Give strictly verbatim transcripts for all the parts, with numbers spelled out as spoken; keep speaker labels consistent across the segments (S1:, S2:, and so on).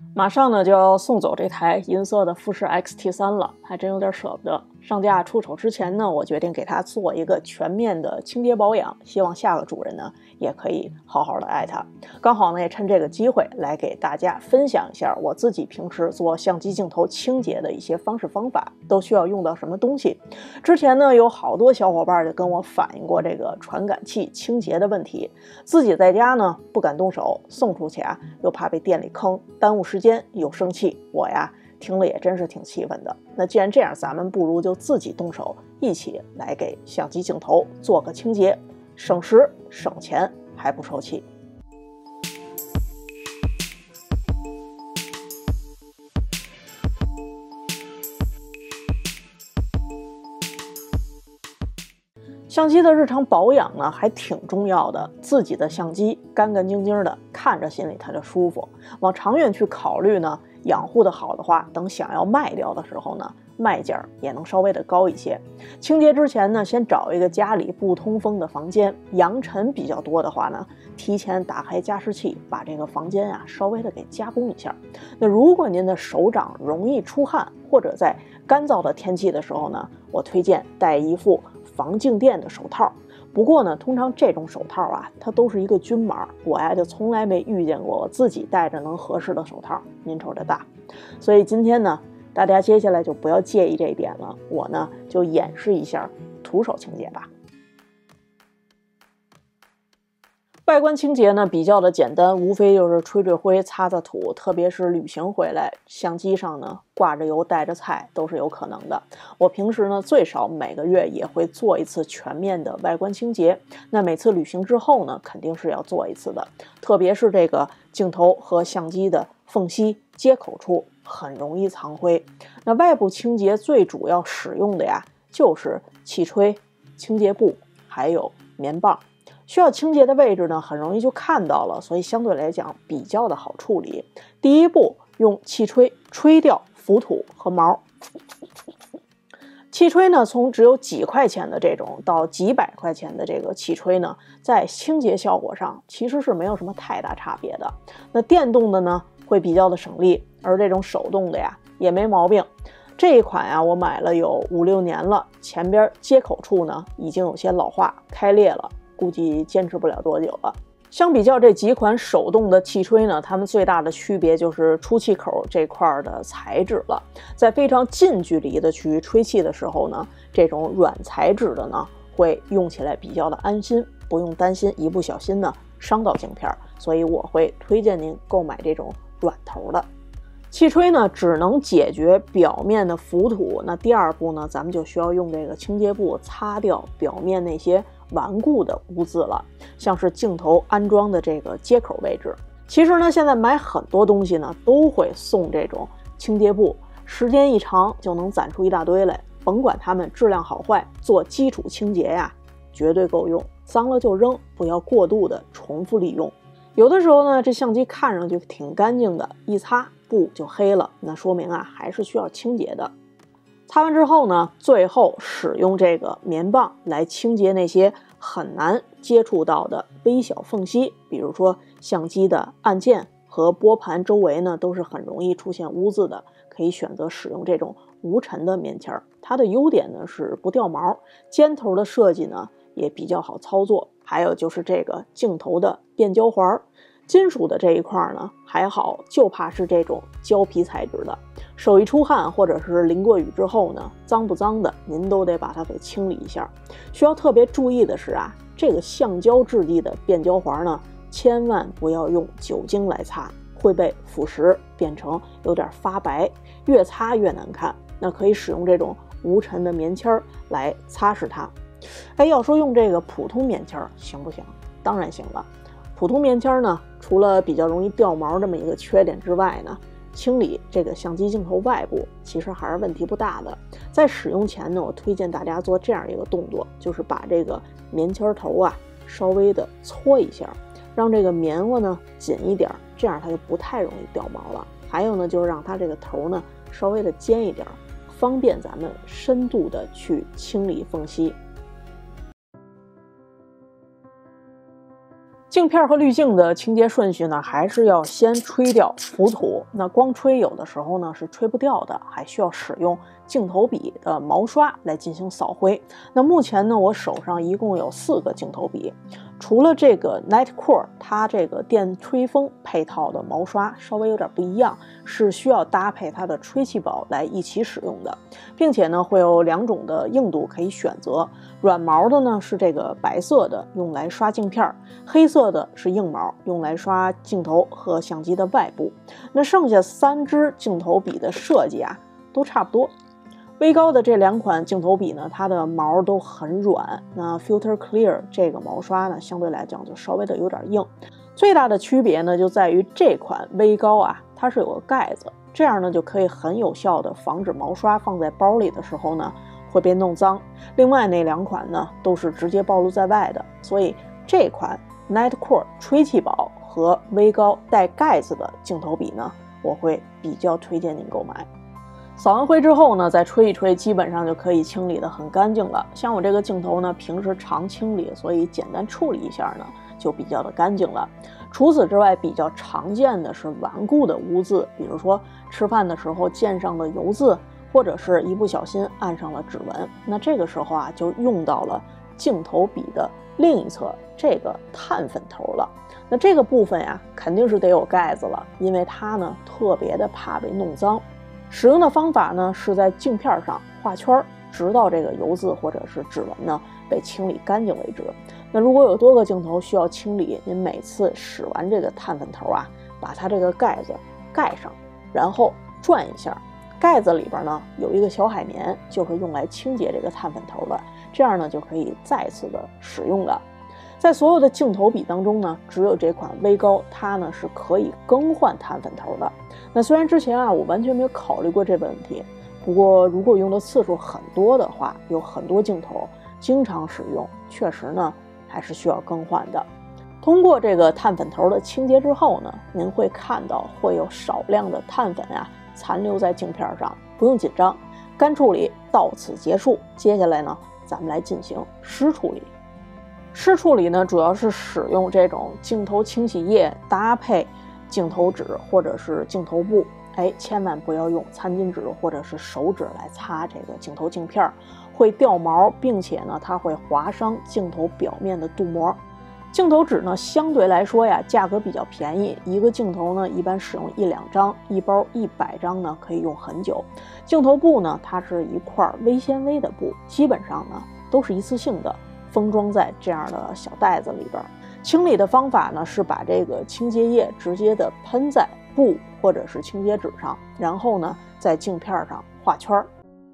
S1: 马上呢就要送走这台银色的富士 X T 三了，还真有点舍不得。上架出手之前呢，我决定给它做一个全面的清洁保养，希望下个主人呢也可以好好的爱它。刚好呢也趁这个机会来给大家分享一下我自己平时做相机镜头清洁的一些方式方法，都需要用到什么东西。之前呢有好多小伙伴就跟我反映过这个传感器清洁的问题，自己在家呢不敢动手，送出去啊又怕被店里坑，耽误时间又生气，我呀听了也真是挺气愤的。那既然这样，咱们不如就自己动手，一起来给相机镜头做个清洁，省时省钱还不受气。相机的日常保养呢还挺重要的，自己的相机干干净净的，看着心里它就舒服。往长远去考虑呢，养护的好的话，等想要卖掉的时候呢，卖价也能稍微的高一些。清洁之前呢，先找一个家里不通风的房间，扬尘比较多的话呢，提前打开加湿器，把这个房间啊稍微的给加工一下。那如果您的手掌容易出汗，或者在干燥的天气的时候呢，我推荐戴一副防静电的手套。不过呢，通常这种手套啊，它都是一个均码，我呀就从来没遇见过我自己戴着能合适的手套。您瞅这大，所以今天呢，大家接下来就不要介意这一点了，我呢就演示一下徒手清洁吧。外观清洁呢比较的简单，无非就是吹吹灰、擦擦土，特别是旅行回来，相机上呢挂着油、带着菜都是有可能的。我平时呢最少每个月也会做一次全面的外观清洁，那每次旅行之后呢肯定是要做一次的，特别是这个镜头和相机的缝隙接口处很容易藏灰。那外部清洁最主要使用的呀就是气吹、清洁布还有棉棒。需要清洁的位置呢很容易就看到了，所以相对来讲比较的好处理。第一步，用气吹吹掉浮土和毛。气吹呢从只有几块钱的这种到几百块钱的这个气吹呢，在清洁效果上其实是没有什么太大差别的。那电动的呢会比较的省力，而这种手动的呀也没毛病。这一款呀我买了有五六年了，前边接口处呢已经有些老化开裂了，估计坚持不了多久了。相比较这几款手动的气吹呢，它们最大的区别就是出气口这块的材质了。在非常近距离的去吹气的时候呢，这种软材质的呢会用起来比较的安心，不用担心一不小心呢伤到镜片，所以我会推荐您购买这种软头的。气吹呢只能解决表面的浮土，那第二步呢咱们就需要用这个清洁布擦掉表面那些顽固的污渍了，像是镜头安装的这个接口位置。其实呢现在买很多东西呢都会送这种清洁布，时间一长就能攒出一大堆来，甭管它们质量好坏，做基础清洁呀绝对够用，脏了就扔，不要过度的重复利用。有的时候呢这相机看上去挺干净的，一擦布就黑了，那说明啊还是需要清洁的。擦完之后呢，最后使用这个棉棒来清洁那些很难接触到的微小缝隙，比如说相机的按键和拨盘周围呢都是很容易出现污渍的，可以选择使用这种无尘的棉签。它的优点呢是不掉毛，尖头的设计呢也比较好操作，还有就是这个镜头的变焦环。金属的这一块呢还好，就怕是这种胶皮材质的，手一出汗或者是淋过雨之后呢，脏不脏的您都得把它给清理一下。需要特别注意的是啊，这个橡胶质地的变焦环呢，千万不要用酒精来擦，会被腐蚀变成有点发白，越擦越难看。那可以使用这种无尘的棉签来擦拭它。哎，要说用这个普通棉签行不行？当然行了。普通棉签呢，除了比较容易掉毛这么一个缺点之外呢，清理这个相机镜头外部其实还是问题不大的。在使用前呢，我推荐大家做这样一个动作，就是把这个棉签头啊稍微的搓一下，让这个棉花呢紧一点，这样它就不太容易掉毛了。还有呢，就是让它这个头呢稍微的尖一点，方便咱们深度的去清理缝隙。 镜片和滤镜的清洁顺序呢，还是要先吹掉浮土。那光吹有的时候呢是吹不掉的，还需要使用镜头笔的毛刷来进行扫灰。那目前呢，我手上一共有四个镜头笔，除了这个 Nitecore 它这个电吹风配套的毛刷稍微有点不一样，是需要搭配它的吹气宝来一起使用的，并且呢会有两种的硬度可以选择，软毛的呢是这个白色的，用来刷镜片，黑色的是硬毛，用来刷镜头和相机的外部。那剩下三支镜头笔的设计啊都差不多。微高的这两款镜头笔呢，它的毛都很软，那 Filter Clear 这个毛刷呢相对来讲就稍微的有点硬。最大的区别呢就在于这款微高啊，它是有个盖子，这样呢就可以很有效的防止毛刷放在包里的时候呢会被弄脏。另外那两款呢都是直接暴露在外的，所以这款 Nitecore 吹气宝和微高带盖子的镜头笔呢，我会比较推荐您购买。扫完灰之后呢，再吹一吹，基本上就可以清理得很干净了。像我这个镜头呢，平时常清理，所以简单处理一下呢，就比较的干净了。除此之外，比较常见的是顽固的污渍，比如说吃饭的时候溅上的油渍，或者是一不小心按上了指纹。那这个时候啊，就用到了镜头笔的另一侧这个碳粉头了。那这个部分呀，肯定是得有盖子了，因为它呢特别的怕被弄脏。使用的方法呢，是在镜片上画圈，直到这个油渍或者是指纹呢被清理干净为止。那如果有多个镜头需要清理，您每次使完这个碳粉头啊，把它这个盖子盖上，然后转一下，盖子里边呢有一个小海绵，就是用来清洁这个碳粉头的，这样呢就可以再次的使用了。在所有的镜头笔当中呢，只有这款微高，它呢是可以更换碳粉头的。那虽然之前啊我完全没有考虑过这个问题，不过如果用的次数很多的话，有很多镜头经常使用，确实呢还是需要更换的。通过这个碳粉头的清洁之后呢，您会看到会有少量的碳粉啊残留在镜片上，不用紧张，干处理到此结束。接下来呢，咱们来进行湿处理。湿处理呢，主要是使用这种镜头清洗液搭配镜头纸或者是镜头布，哎，千万不要用餐巾纸或者是手纸来擦这个镜头镜片，会掉毛，并且呢，它会划伤镜头表面的镀膜。镜头纸呢，相对来说呀，价格比较便宜，一个镜头呢，一般使用一两张，一包一百张呢，可以用很久。镜头布呢，它是一块微纤维的布，基本上呢都是一次性的，封装在这样的小袋子里边。清理的方法呢，是把这个清洁液直接的喷在布或者是清洁纸上，然后呢，在镜片上画圈。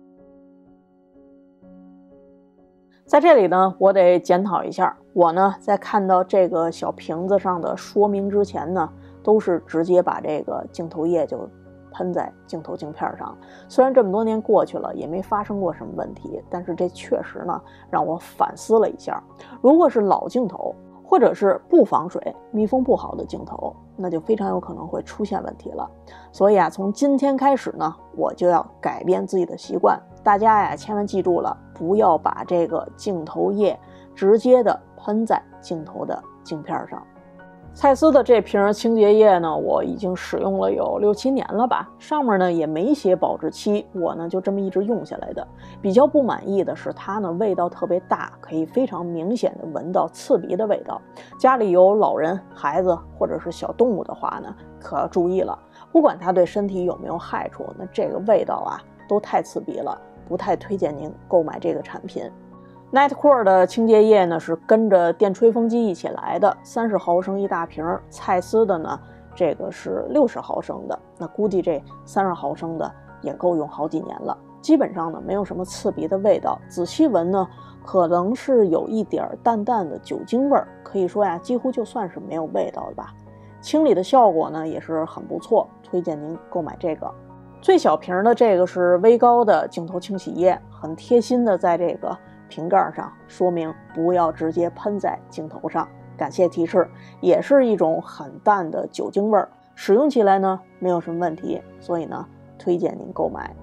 S1: 在这里呢，我得检讨一下，我呢在看到这个小瓶子上的说明之前呢，都是直接把这个镜头液就喷在镜头镜片上。虽然这么多年过去了，也没发生过什么问题，但是这确实呢让我反思了一下。如果是老镜头，或者是不防水、密封不好的镜头，那就非常有可能会出现问题了。所以啊，从今天开始呢，我就要改变自己的习惯。大家呀，千万记住了，不要把这个镜头液直接的喷在镜头的镜片上。蔡司的这瓶清洁液呢，我已经使用了有六七年了吧，上面呢也没写保质期，我呢就这么一直用下来的。比较不满意的是它呢味道特别大，可以非常明显的闻到刺鼻的味道。家里有老人、孩子或者是小动物的话呢，可要注意了，不管它对身体有没有害处，那这个味道啊都太刺鼻了，不太推荐您购买这个产品。Nitecore 的清洁液呢是跟着电吹风机一起来的，三十毫升一大瓶。蔡司的呢，这个是六十毫升的，那估计这三十毫升的也够用好几年了。基本上呢没有什么刺鼻的味道，仔细闻呢，可能是有一点淡淡的酒精味儿，可以说呀，几乎就算是没有味道了吧。清理的效果呢也是很不错，推荐您购买这个。最小瓶的这个是微高的镜头清洗液，很贴心的在这个瓶盖上说明不要直接喷在镜头上，感谢提示。也是一种很淡的酒精味儿，使用起来呢没有什么问题，所以呢推荐您购买。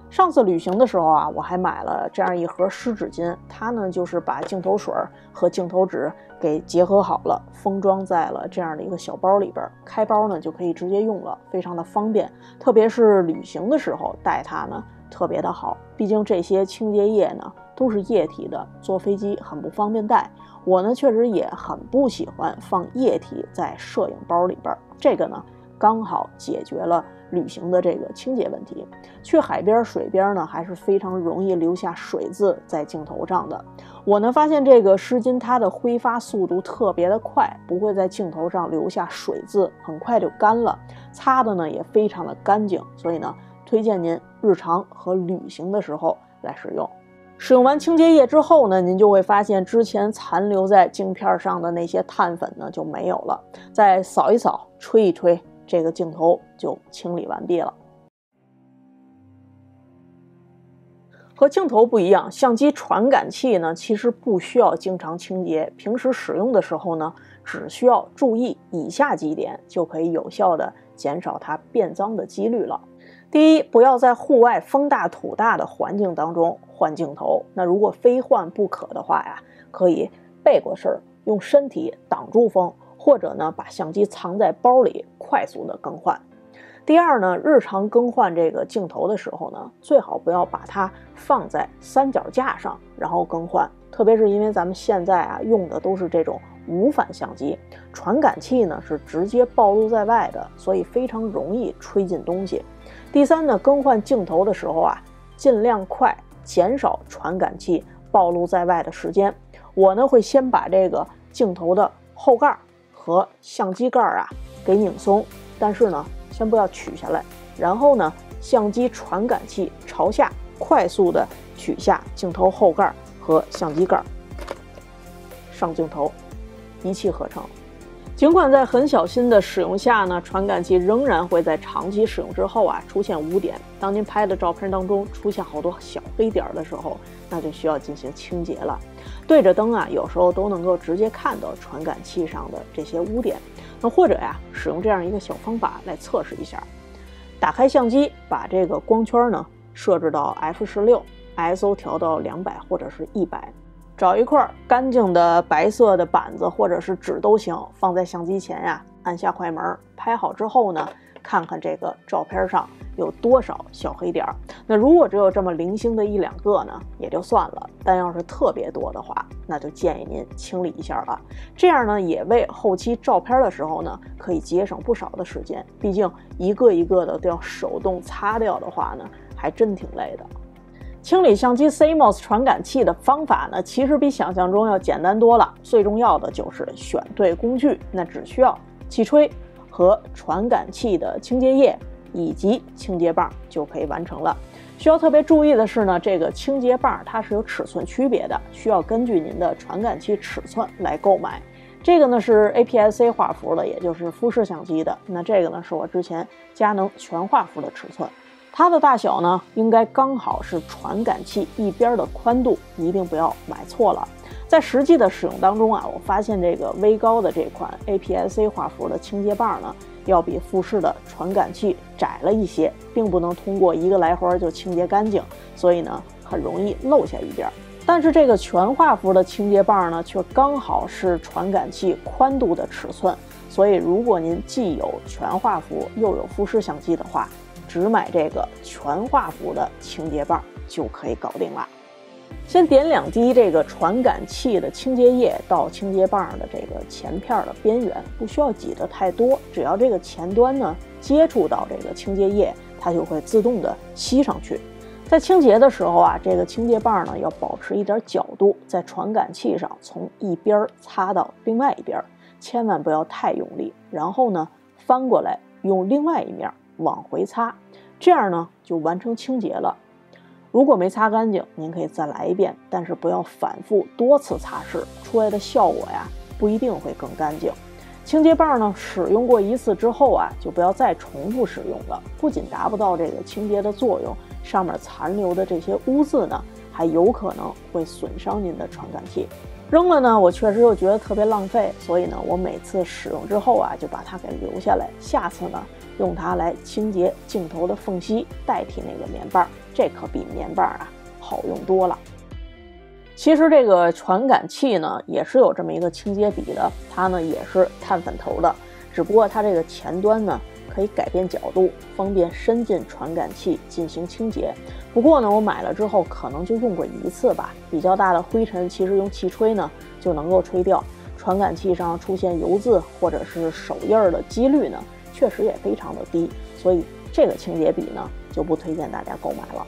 S1: 上次旅行的时候啊，我还买了这样一盒湿纸巾，它呢就是把镜头水和镜头纸给结合好了，封装在了这样的一个小包里边，开包呢就可以直接用了，非常的方便。特别是旅行的时候带它呢特别的好，毕竟这些清洁液呢都是液体的，坐飞机很不方便带。我呢确实也很不喜欢放液体在摄影包里边，这个呢刚好解决了旅行的这个清洁问题。去海边水边呢还是非常容易留下水渍在镜头上的。我呢发现这个湿巾它的挥发速度特别的快，不会在镜头上留下水渍，很快就干了，擦的呢也非常的干净，所以呢推荐您日常和旅行的时候来使用。使用完清洁液之后呢，您就会发现之前残留在镜片上的那些碳粉呢就没有了，再扫一扫吹一吹，这个镜头就清理完毕了。和镜头不一样，相机传感器呢其实不需要经常清洁，平时使用的时候呢只需要注意以下几点，就可以有效的减少它变脏的几率了。第一，不要在户外风大土大的环境当中换镜头，那如果非换不可的话呀，可以背过身，用身体挡住风，或者呢把相机藏在包里快速的更换。第二呢，日常更换这个镜头的时候呢，最好不要把它放在三脚架上然后更换，特别是因为咱们现在啊用的都是这种无反相机，传感器呢是直接暴露在外的，所以非常容易吹进东西。第三呢，更换镜头的时候啊，尽量快，减少传感器暴露在外的时间。我呢会先把这个镜头的后盖和相机盖啊给拧松，但是呢先不要取下来，然后呢相机传感器朝下，快速的取下镜头后盖和相机盖，上镜头，一气呵成。尽管在很小心的使用下呢，传感器仍然会在长期使用之后啊出现污点。当您拍的照片当中出现好多小黑点的时候，那就需要进行清洁了。对着灯啊，有时候都能够直接看到传感器上的这些污点。那或者呀，使用这样一个小方法来测试一下。打开相机，把这个光圈呢设置到 F 十六， I S O 调到两百或者是一百。找一块干净的白色的板子或者是纸都行，放在相机前呀，按下快门，拍好之后呢，看看这个照片上有多少小黑点。那如果只有这么零星的一两个呢，也就算了，但要是特别多的话，那就建议您清理一下了。这样呢，也为后期照片的时候呢，可以节省不少的时间。毕竟一个一个的都要手动擦掉的话呢，还真挺累的。清理相机 C M O S 传感器的方法呢，其实比想象中要简单多了。最重要的就是选对工具，那只需要气吹和传感器的清洁液以及清洁棒就可以完成了。需要特别注意的是呢，这个清洁棒它是有尺寸区别的，需要根据您的传感器尺寸来购买。这个呢是 A P S C 画幅的，也就是富士相机的。那这个呢是我之前佳能全画幅的尺寸。它的大小呢，应该刚好是传感器一边的宽度，一定不要买错了。在实际的使用当中啊，我发现这个微高的这款 A P S C 画幅的清洁棒呢，要比富士的传感器窄了一些，并不能通过一个来回就清洁干净，所以呢，很容易漏下一边。但是这个全画幅的清洁棒呢，却刚好是传感器宽度的尺寸，所以如果您既有全画幅又有富士相机的话，只买这个全画幅的清洁棒就可以搞定了。先点两滴这个传感器的清洁液到清洁棒的这个前片的边缘，不需要挤得太多，只要这个前端呢接触到这个清洁液，它就会自动的吸上去。在清洁的时候啊，这个清洁棒呢要保持一点角度，在传感器上从一边擦到另外一边，千万不要太用力，然后呢翻过来用另外一面往回擦，这样呢就完成清洁了。如果没擦干净，您可以再来一遍，但是不要反复多次擦拭，出来的效果呀不一定会更干净。清洁棒呢使用过一次之后啊，就不要再重复使用了，不仅达不到这个清洁的作用，上面残留的这些污渍呢，还有可能会损伤您的传感器。 扔了呢，我确实又觉得特别浪费，所以呢，我每次使用之后啊，就把它给留下来，下次呢，用它来清洁镜头的缝隙，代替那个棉棒，这可比棉棒啊好用多了。其实这个传感器呢，也是有这么一个清洁笔的，它呢也是碳粉头的，只不过它这个前端呢可以改变角度，方便伸进传感器进行清洁。不过呢，我买了之后可能就用过一次吧，比较大的灰尘其实用气吹呢就能够吹掉，传感器上出现油渍或者是手印的几率呢确实也非常的低，所以这个清洁笔呢就不推荐大家购买了。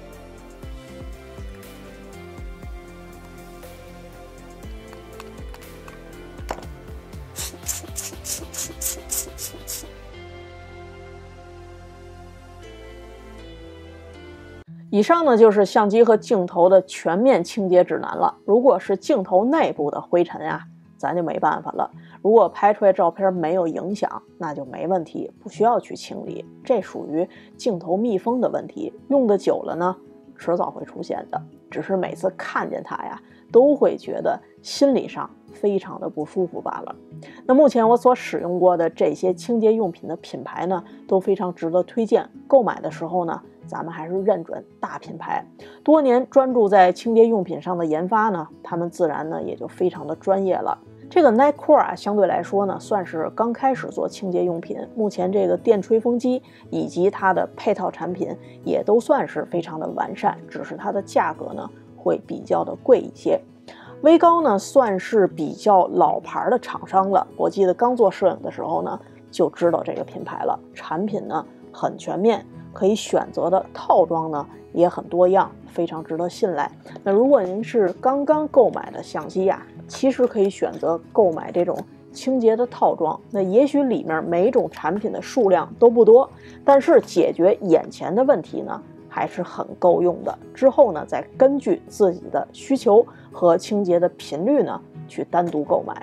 S1: 以上呢就是相机和镜头的全面清洁指南了。如果是镜头内部的灰尘啊，咱就没办法了。如果拍出来照片没有影响，那就没问题，不需要去清理。这属于镜头密封的问题，用的久了呢，迟早会出现的。只是每次看见它呀，都会觉得心理上非常的不舒服罢了。那目前我所使用过的这些清洁用品的品牌呢，都非常值得推荐。购买的时候呢，咱们还是认准大品牌。多年专注在清洁用品上的研发呢，他们自然呢也就非常的专业了。这个 Nitecore 啊，相对来说呢，算是刚开始做清洁用品。目前这个电吹风机以及它的配套产品也都算是非常的完善，只是它的价格呢会比较的贵一些。微高呢算是比较老牌的厂商了，我记得刚做摄影的时候呢就知道这个品牌了。产品呢很全面，可以选择的套装呢也很多样，非常值得信赖。那如果您是刚刚购买的相机呀，其实可以选择购买这种清洁的套装。那也许里面每种产品的数量都不多，但是解决眼前的问题呢还是很够用的。之后呢，再根据自己的需求和清洁的频率呢去单独购买。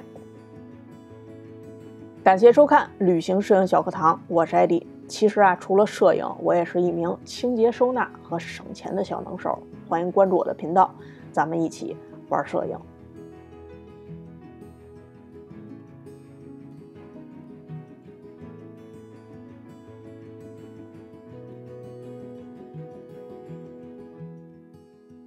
S1: 感谢收看旅行摄影小课堂，我是艾迪。其实啊，除了摄影，我也是一名清洁收纳和省钱的小能手。欢迎关注我的频道，咱们一起玩摄影。